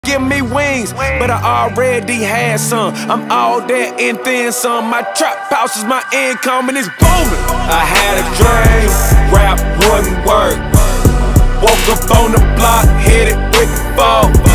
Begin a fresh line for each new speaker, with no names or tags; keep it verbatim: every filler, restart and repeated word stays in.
Give me wings, but I already had some. I'm all that and then some. My trap house is my income and it's booming. I had a dream, rap wouldn't work. Woke up on the block, hit it with the ball.